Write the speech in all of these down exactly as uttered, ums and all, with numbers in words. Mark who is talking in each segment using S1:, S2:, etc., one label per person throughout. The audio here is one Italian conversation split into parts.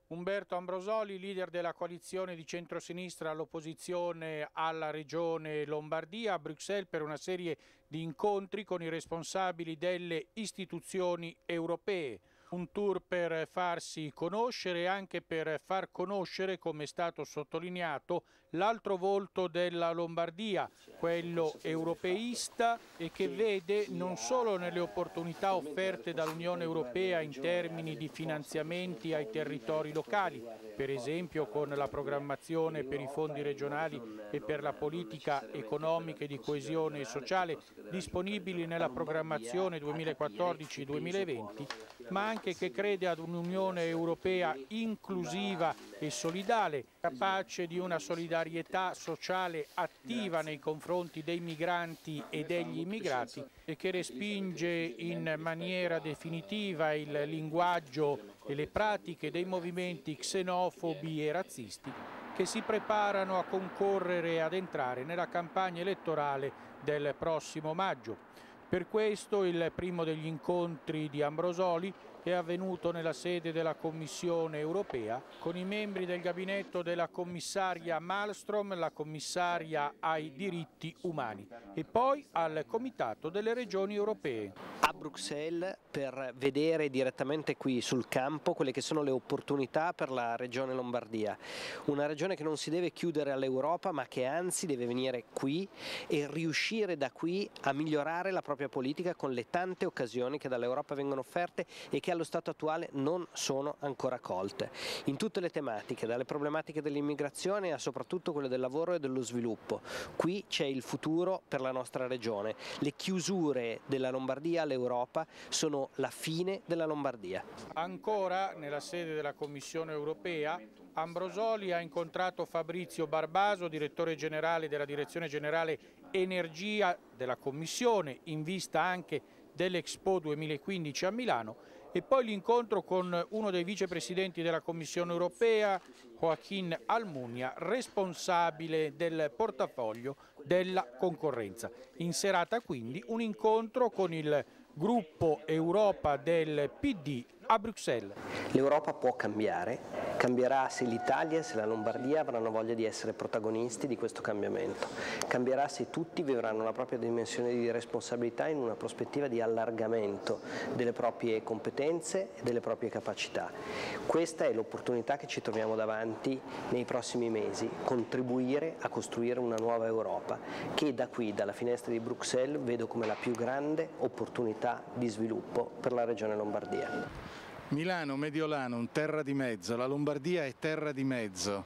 S1: Umberto Ambrosoli, leader della coalizione di centrosinistra all'opposizione alla regione Lombardia, a Bruxelles per una serie di incontri con i responsabili delle istituzioni europee. Un tour per farsi conoscere e anche per far conoscere, come è stato sottolineato, l'altro volto della Lombardia, quello europeista e che vede non solo nelle opportunità offerte dall'Unione Europea in termini di finanziamenti ai territori locali, per esempio con la programmazione per i fondi regionali e per la politica economica e di coesione sociale disponibili nella programmazione duemilaquattordici duemilaventi, ma anche che crede ad un'Unione Europea inclusiva e solidale, capace di una solidarietà sociale attiva nei confronti dei migranti e degli immigrati e che respinge in maniera definitiva il linguaggio e le pratiche dei movimenti xenofobi e razzisti che si preparano a concorrere e ad entrare nella campagna elettorale del prossimo maggio. Per questo il primo degli incontri di Ambrosoli è avvenuto nella sede della Commissione europea con i membri del gabinetto della commissaria Malmström, la commissaria ai diritti umani, e poi al Comitato delle Regioni Europee.
S2: A Bruxelles per vedere direttamente qui sul campo quelle che sono le opportunità per la regione Lombardia, una regione che non si deve chiudere all'Europa ma che anzi deve venire qui e riuscire da qui a migliorare la propria politica con le tante occasioni che dall'Europa vengono offerte e che allo stato attuale non sono ancora colte, in tutte le tematiche, dalle problematiche dell'immigrazione a soprattutto quelle del lavoro e dello sviluppo. Qui c'è il futuro per la nostra regione, le chiusure della Lombardia all'Europa sono la fine della Lombardia.
S1: Ancora nella sede della Commissione europea Ambrosoli ha incontrato Fabrizio Barbaso, direttore generale della Direzione Generale Energia della Commissione, in vista anche dell'Expo duemilaquindici a Milano, e poi l'incontro con uno dei vicepresidenti della Commissione europea, Joaquín Almunia, responsabile del portafoglio della concorrenza. In serata quindi un incontro con il gruppo Europa del P D a Bruxelles.
S2: L'Europa può cambiare, cambierà se l'Italia e se la Lombardia avranno voglia di essere protagonisti di questo cambiamento, cambierà se tutti vivranno la propria dimensione di responsabilità in una prospettiva di allargamento delle proprie competenze e delle proprie capacità. Questa è l'opportunità che ci troviamo davanti nei prossimi mesi, contribuire a costruire una nuova Europa che da qui, dalla finestra di Bruxelles, vedo come la più grande opportunità di sviluppo per la regione Lombardia.
S3: Milano, Mediolanum, terra di mezzo, la Lombardia è terra di mezzo,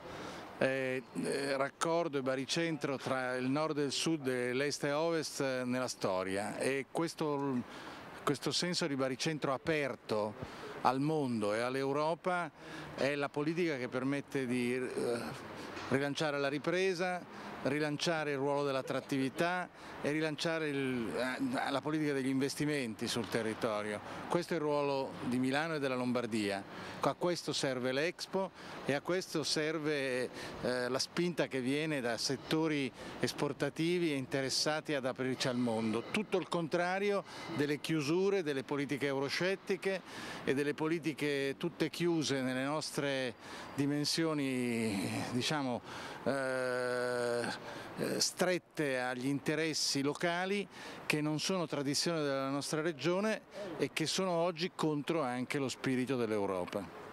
S3: è, è raccordo e baricentro tra il nord e il sud e l'est e ovest nella storia, e questo, questo senso di baricentro aperto al mondo e all'Europa è la politica che permette di eh, rilanciare la ripresa, rilanciare il ruolo dell'attrattività e rilanciare il, la politica degli investimenti sul territorio. Questo è il ruolo di Milano e della Lombardia. A questo serve l'Expo e a questo serve eh, la spinta che viene da settori esportativi e interessati ad aprirci al mondo. Tutto il contrario delle chiusure, delle politiche euroscettiche e delle politiche tutte chiuse nelle nostre dimensioni, diciamo, eh, strette agli interessi locali che non sono tradizione della nostra regione e che sono oggi contro anche lo spirito dell'Europa.